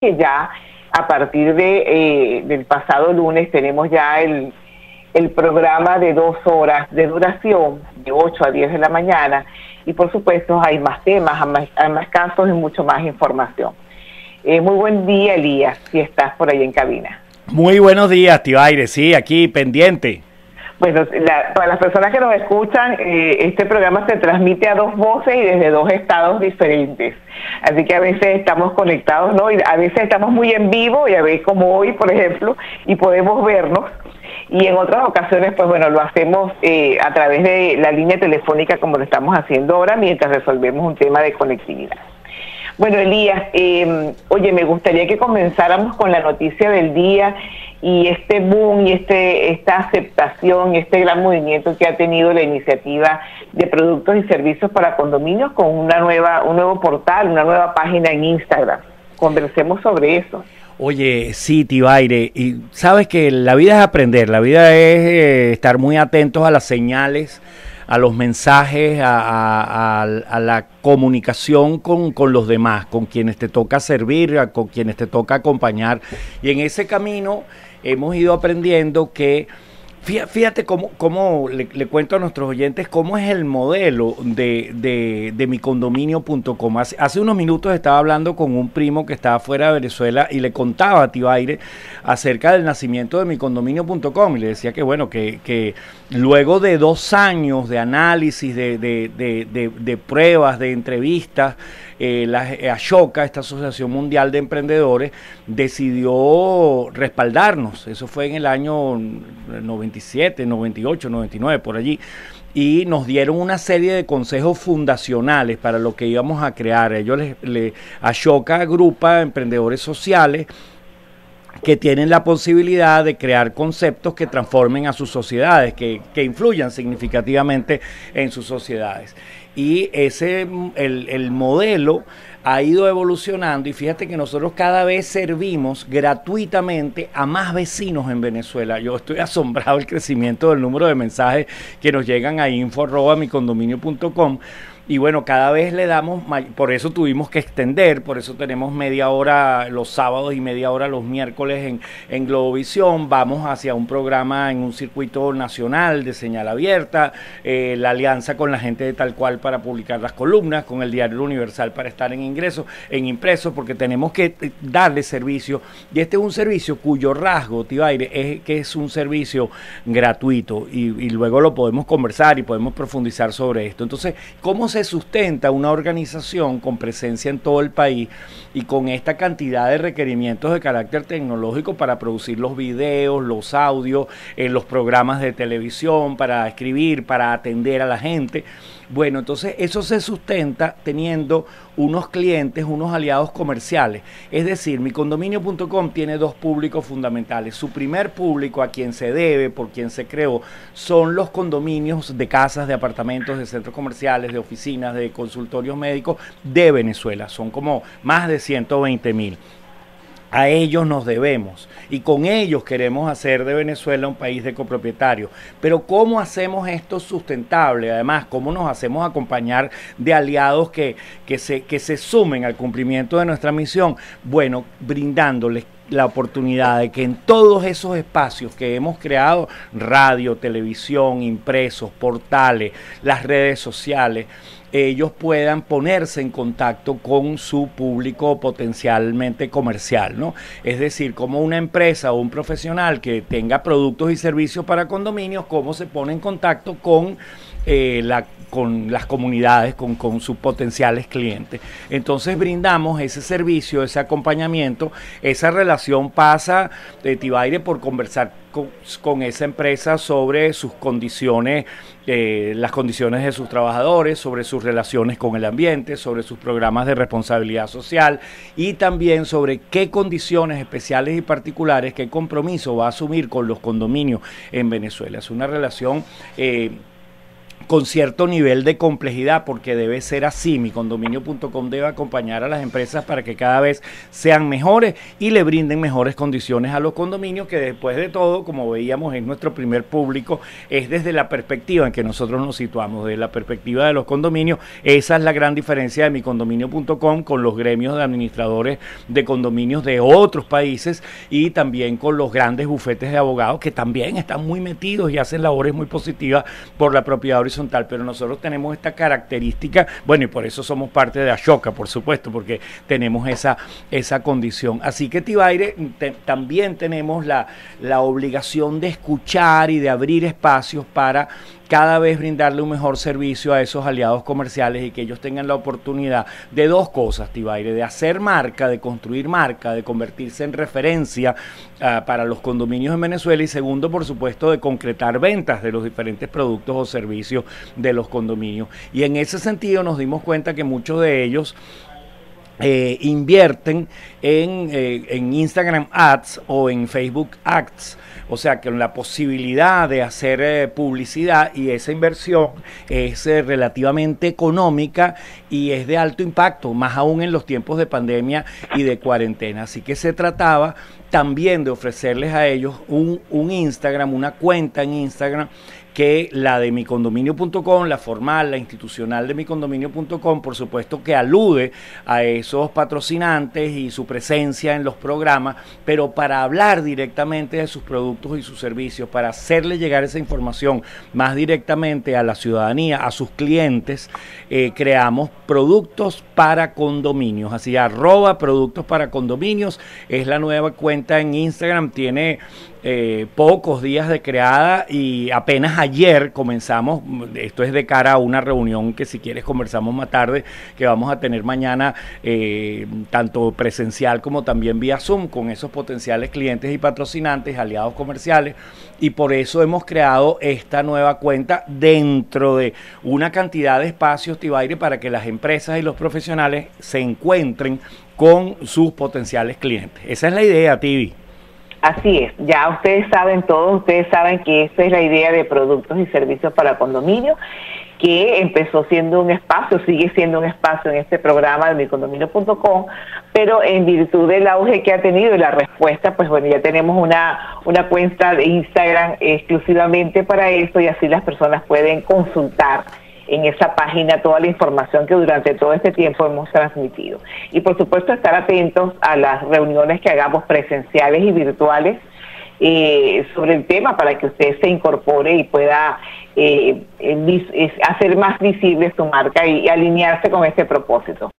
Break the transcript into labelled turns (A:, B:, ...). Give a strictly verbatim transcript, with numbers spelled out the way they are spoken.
A: que ya a partir de eh, del pasado lunes tenemos ya el, el programa de dos horas de duración, de ocho a diez de la mañana, y por supuesto hay más temas, hay más, hay más casos y mucho más información. Eh, muy buen día, Elías, si estás por ahí en cabina.
B: Muy buenos días, Tibaire, sí, aquí pendiente.
A: Bueno, la, para las personas que nos escuchan, eh, este programa se transmite a dos voces y desde dos estados diferentes. Así que a veces estamos conectados, ¿no? Y a veces estamos muy en vivo, y a veces como hoy, por ejemplo, y podemos vernos. Y en otras ocasiones, pues bueno, lo hacemos eh, a través de la línea telefónica como lo estamos haciendo ahora, mientras resolvemos un tema de conectividad. Bueno, Elías, eh, oye, me gustaría que comenzáramos con la noticia del día y este boom y este esta aceptación y este gran movimiento que ha tenido la iniciativa de productos y servicios para condominios con una nueva un nuevo portal, una nueva página en Instagram. Conversemos sobre eso.
B: Oye, sí, Tibaire, y sabes que la vida es aprender, la vida es eh, estar muy atentos a las señales, a los mensajes, a, a, a, a la comunicación con, con los demás, con quienes te toca servir, a, con quienes te toca acompañar. Y en ese camino hemos ido aprendiendo que, fíjate cómo, cómo le, le cuento a nuestros oyentes cómo es el modelo de, de, de mi condominio punto com. Hace, hace unos minutos estaba hablando con un primo que estaba fuera de Venezuela y le contaba a Tibaire acerca del nacimiento de mi condominio punto com y le decía que bueno, que, que luego de dos años de análisis, de, de, de, de, de pruebas, de entrevistas, eh, la Ashoka, esta Asociación Mundial de Emprendedores, decidió respaldarnos. Eso fue en el año noventa y siete, noventa y ocho, noventa y nueve, por allí. Y nos dieron una serie de consejos fundacionales para lo que íbamos a crear. Ellos le, le Ashoka agrupa emprendedores sociales que tienen la posibilidad de crear conceptos que transformen a sus sociedades, que, que influyan significativamente en sus sociedades. Y ese el, el modelo ha ido evolucionando y fíjate que nosotros cada vez servimos gratuitamente a más vecinos en Venezuela. Yo estoy asombrado del crecimiento del número de mensajes que nos llegan a info arroba mi condominio punto com. Y bueno, cada vez le damos, por eso tuvimos que extender, por eso tenemos media hora los sábados y media hora los miércoles en, en Globovisión. Vamos hacia un programa en un circuito nacional de señal abierta, eh, la alianza con la gente de Tal Cual para publicar las columnas, con el Diario Universal para estar en ingresos, en impresos, porque tenemos que darle servicio. Y este es un servicio cuyo rasgo, Tibaire, es que es un servicio gratuito y, y luego lo podemos conversar y podemos profundizar sobre esto. Entonces, ¿cómo se sustenta una organización con presencia en todo el país y con esta cantidad de requerimientos de carácter tecnológico para producir los videos, los audios, eh, los programas de televisión, para escribir, para atender a la gente? Bueno, entonces eso se sustenta teniendo unos clientes, unos aliados comerciales. Es decir, mi condominio punto com tiene dos públicos fundamentales. Su primer público, a quien se debe, por quien se creó, son los condominios de casas, de apartamentos, de centros comerciales, de oficinas, de consultorios médicos de Venezuela. Son como más de ciento veinte mil. A ellos nos debemos y con ellos queremos hacer de Venezuela un país de copropietarios. Pero ¿cómo hacemos esto sustentable? Además, ¿cómo nos hacemos acompañar de aliados que, que, se, que se sumen al cumplimiento de nuestra misión? Bueno, brindándoles la oportunidad de que en todos esos espacios que hemos creado, radio, televisión, impresos, portales, las redes sociales, ellos puedan ponerse en contacto con su público potencialmente comercial, ¿no? Es decir, como una empresa o un profesional que tenga productos y servicios para condominios, cómo se pone en contacto con eh, la con las comunidades, con, con sus potenciales clientes. Entonces brindamos ese servicio, ese acompañamiento. Esa relación pasa, de Tibaire, por conversar con, con esa empresa sobre sus condiciones, eh, las condiciones de sus trabajadores, sobre sus relaciones con el ambiente, sobre sus programas de responsabilidad social y también sobre qué condiciones especiales y particulares, qué compromiso va a asumir con los condominios en Venezuela. Es una relación eh, con cierto nivel de complejidad, porque debe ser así. Mi condominio punto com debe acompañar a las empresas para que cada vez sean mejores y le brinden mejores condiciones a los condominios, que después de todo, como veíamos, es nuestro primer público, es desde la perspectiva en que nosotros nos situamos, desde la perspectiva de los condominios. Esa es la gran diferencia de mi condominio punto com con los gremios de administradores de condominios de otros países y también con los grandes bufetes de abogados que también están muy metidos y hacen labores muy positivas por la propiedad horizontal. Pero nosotros tenemos esta característica, bueno, y por eso somos parte de Ashoka, por supuesto, porque tenemos esa, esa condición. Así que, Tibaire, te, también tenemos la, la obligación de escuchar y de abrir espacios para cada vez brindarle un mejor servicio a esos aliados comerciales y que ellos tengan la oportunidad de dos cosas, Tibaire: de hacer marca, de construir marca, de convertirse en referencia uh, para los condominios en Venezuela, y segundo, por supuesto, de concretar ventas de los diferentes productos o servicios de los condominios. Y en ese sentido nos dimos cuenta que muchos de ellos Eh, invierten en, eh, en Instagram Ads o en Facebook Ads, o sea, que la posibilidad de hacer eh, publicidad, y esa inversión es eh, relativamente económica y es de alto impacto, más aún en los tiempos de pandemia y de cuarentena. Así que se trataba también de ofrecerles a ellos un, un Instagram, una cuenta en Instagram, que la de mi condominio punto com, la formal, la institucional de mi condominio punto com, por supuesto que alude a esos patrocinantes y su presencia en los programas, pero para hablar directamente de sus productos y sus servicios, para hacerle llegar esa información más directamente a la ciudadanía, a sus clientes, eh, creamos productos para condominios, así arroba productos para condominios, es la nueva cuenta en Instagram, tiene Eh, pocos días de creada y apenas ayer comenzamos. Esto es de cara a una reunión que, si quieres, conversamos más tarde, que vamos a tener mañana, eh, tanto presencial como también vía Zoom, con esos potenciales clientes y patrocinantes, aliados comerciales, y por eso hemos creado esta nueva cuenta dentro de una cantidad de espacios, Tibaire, para que las empresas y los profesionales se encuentren con sus potenciales clientes. Esa es la idea, Tibi.
A: Así es, ya ustedes saben, todos ustedes saben que esa es la idea de productos y servicios para condominio, que empezó siendo un espacio, sigue siendo un espacio en este programa de mi condominio punto com, pero en virtud del auge que ha tenido y la respuesta, pues bueno, ya tenemos una, una cuenta de Instagram exclusivamente para eso, y así las personas pueden consultar en esa página toda la información que durante todo este tiempo hemos transmitido. Y por supuesto estar atentos a las reuniones que hagamos presenciales y virtuales eh, sobre el tema, para que usted se incorpore y pueda eh, eh, hacer más visible su marca y, y alinearse con este propósito.